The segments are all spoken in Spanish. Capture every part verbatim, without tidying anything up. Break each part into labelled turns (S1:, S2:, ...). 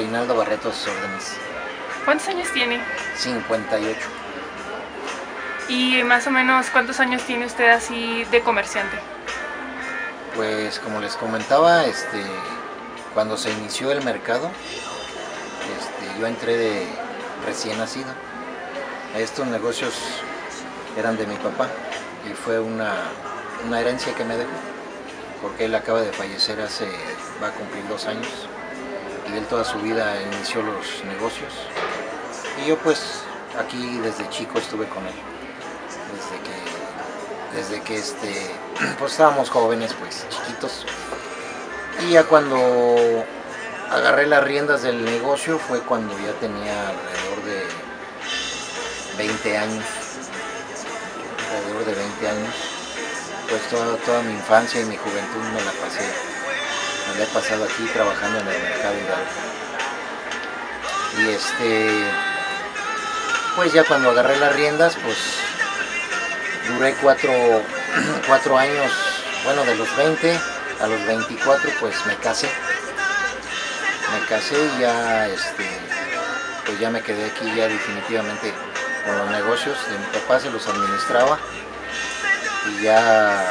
S1: Reinaldo Barreto a sus órdenes.
S2: ¿Cuántos años tiene?
S1: cincuenta y ocho.
S2: ¿Y más o menos cuántos años tiene usted así de comerciante?
S1: Pues como les comentaba, este, cuando se inició el mercado, este, yo entré de recién nacido. Estos negocios eran de mi papá y fue una, una herencia que me dejó, porque él acaba de fallecer hace, va a cumplir dos años, y él toda su vida inició los negocios, y yo pues aquí desde chico estuve con él, desde que, desde que este, pues estábamos jóvenes, pues chiquitos, y ya cuando agarré las riendas del negocio fue cuando ya tenía alrededor de veinte años, alrededor de veinte años, pues toda, toda mi infancia y mi juventud me la pasé, me la he pasado aquí trabajando en el mercado Hidalgo. Y este, pues ya cuando agarré las riendas, pues duré cuatro, cuatro años, bueno, de los veinte a los veinticuatro, pues me casé, me casé y ya, este, pues ya me quedé aquí ya definitivamente con los negocios de mi papá, se los administraba y ya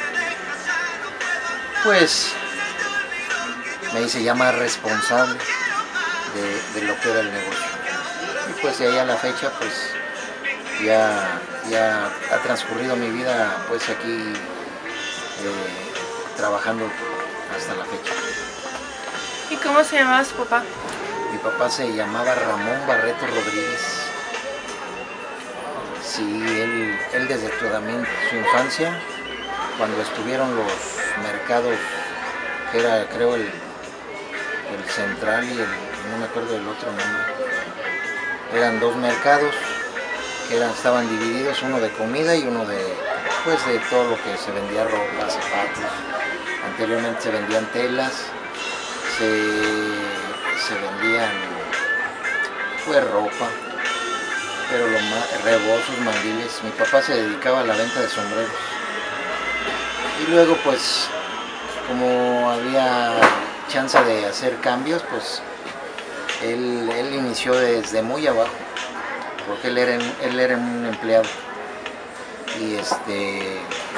S1: pues me hice ya más responsable de, de lo que era el negocio, y pues de ahí a la fecha pues ya, ya ha transcurrido mi vida pues aquí eh, trabajando hasta la fecha.
S2: ¿Y cómo se llamaba su papá?
S1: Mi papá se llamaba Ramón Barreto Rodríguez. Sí, él, él desde toda su infancia, cuando estuvieron los mercados, que era creo el, el central y el, no me acuerdo del otro nombre, eran dos mercados que eran, estaban divididos, uno de comida y uno de, pues, de todo lo que se vendía, ropa, zapatos. Anteriormente se vendían telas, se, se vendían pues ropa, pero lo más, rebozos, mandiles. Mi papá se dedicaba a la venta de sombreros. Y luego pues, como había chance de hacer cambios, pues él, él inició desde muy abajo, porque él era, él era un empleado. Y este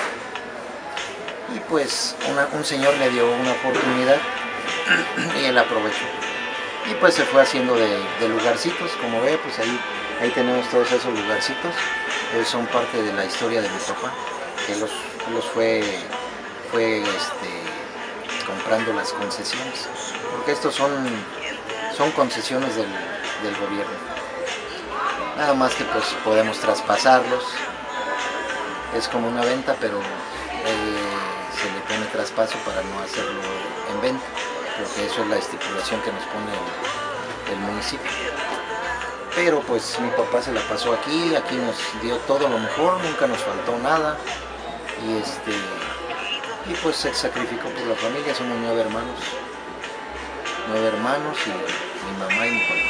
S1: y pues una, un señor le dio una oportunidad y él aprovechó. Y pues se fue haciendo de, de lugarcitos, como ve, pues ahí, ahí tenemos todos esos lugarcitos. Ellos son parte de la historia de mi papá, que los, los fue, fue este, comprando las concesiones, porque estos son, son concesiones del, del gobierno. Nada más que pues podemos traspasarlos, es como una venta, pero eh, se le pone traspaso para no hacerlo en venta, porque eso es la estipulación que nos pone el, el municipio. Pero pues mi papá se la pasó aquí, aquí nos dio todo lo mejor, nunca nos faltó nada, y este y pues se sacrificó por la familia. Somos nueve hermanos, nueve hermanos y mi mamá y mi papá.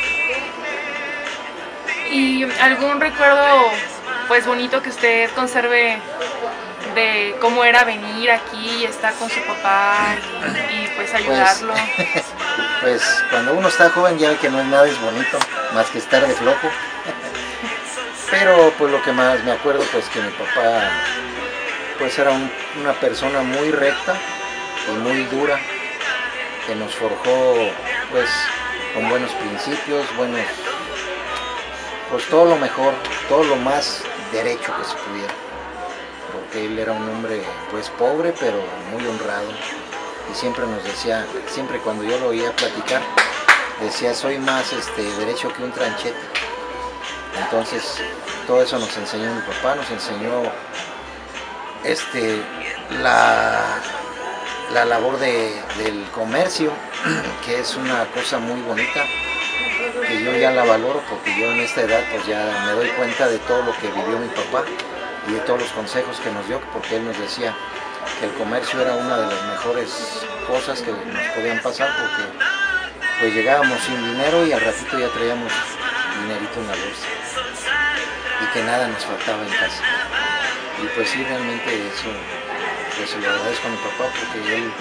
S2: ¿Y algún recuerdo pues bonito que usted conserve de cómo era venir aquí y estar con su papá y, y pues ayudarlo?
S1: Pues, pues cuando uno está joven ya ve que no es nada es bonito, más que estar de flojo. Pero pues lo que más me acuerdo pues que mi papá pues era un, una persona muy recta y muy dura, que nos forjó pues con buenos principios, buenos, pues todo lo mejor, todo lo más derecho que se pudiera, porque él era un hombre pues pobre pero muy honrado, y siempre nos decía, siempre cuando yo lo oía platicar, decía soy más este, derecho que un tranchete. Entonces todo eso nos enseñó mi papá, nos enseñó este, la, la labor de, del comercio, que es una cosa muy bonita, que yo ya la valoro, porque yo en esta edad pues ya me doy cuenta de todo lo que vivió mi papá y de todos los consejos que nos dio, porque él nos decía que el comercio era una de las mejores cosas que nos podían pasar, porque pues llegábamos sin dinero y al ratito ya traíamos dinerito en la bolsa y que nada nos faltaba en casa. Y pues sí, realmente eso pues se lo agradezco a mi papá, porque él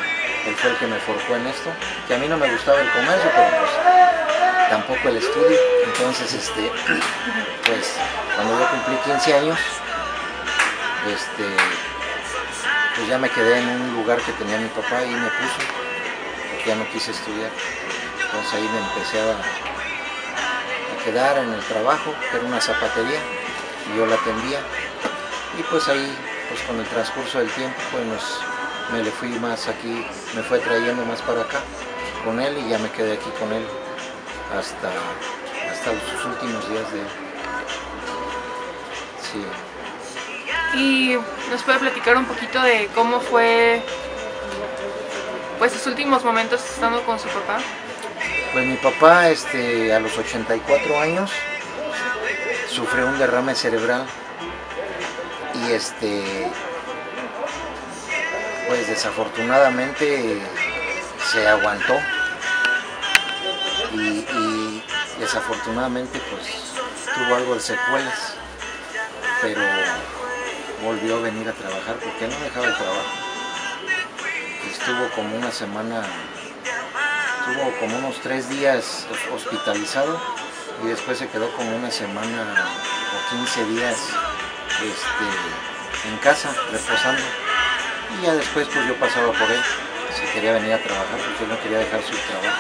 S1: él fue el que me forjó en esto, que a mí no me gustaba el comercio, pero pues tampoco el estudio. Entonces, este, pues cuando yo cumplí quince años, este, pues ya me quedé en un lugar que tenía mi papá y me puso, porque ya no quise estudiar. Entonces ahí me empecé a, a quedar en el trabajo, que era una zapatería, y yo la atendía. Y pues ahí, pues con el transcurso del tiempo, pues nos, me le fui más aquí, me fue trayendo más para acá con él y ya me quedé aquí con él hasta, hasta los últimos días de él. Sí.
S2: ¿Y nos puede platicar un poquito de cómo fue pues sus últimos momentos estando con su papá?
S1: Pues mi papá este, a los ochenta y cuatro años sufrió un derrame cerebral y este, pues desafortunadamente se aguantó y, y desafortunadamente pues tuvo algo de secuelas, pero volvió a venir a trabajar porque no dejaba el trabajo. Estuvo como una semana, estuvo como unos tres días hospitalizado y después se quedó como una semana o quince días este, en casa reposando. Y ya después pues yo pasaba por él, si quería venir a trabajar porque él no quería dejar su trabajo.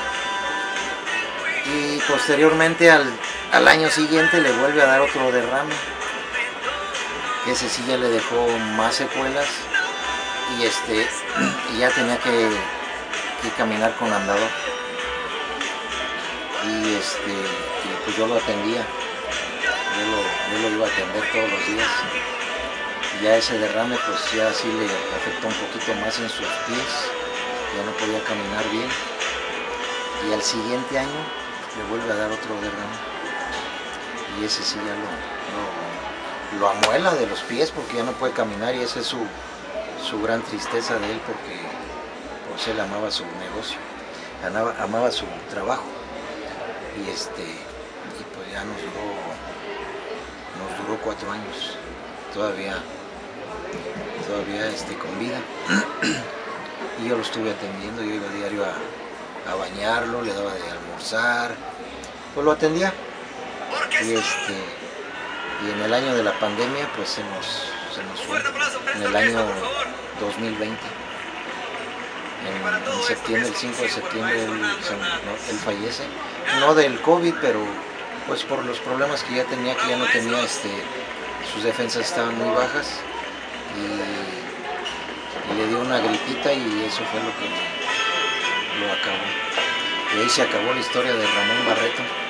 S1: Y posteriormente al, al año siguiente le vuelve a dar otro derrame. Ese sí ya le dejó más secuelas y, este, y ya tenía que, que caminar con andador. Y, este, y pues yo lo atendía, yo lo, yo lo iba a atender todos los días. Y ya ese derrame pues ya sí le afectó un poquito más en sus pies, ya no podía caminar bien. Y al siguiente año le vuelve a dar otro derrame. Y ese sí ya lo... lo lo amuela de los pies porque ya no puede caminar y esa es su, su gran tristeza de él porque pues él amaba su negocio, amaba, amaba su trabajo y este y pues ya nos duró nos duró cuatro años todavía todavía este con vida y yo lo estuve atendiendo, yo iba a diario a, a bañarlo, le daba de almorzar, pues lo atendía y este y en el año de la pandemia pues se nos, se nos fue, en el año dos mil veinte, en, en septiembre, el cinco de septiembre él, se, no, él fallece, no del COVID, pero pues por los problemas que ya tenía, que ya no tenía, este, sus defensas estaban muy bajas y, y le dio una gripita y eso fue lo que lo acabó. Y ahí se acabó la historia de Ramón Barreto.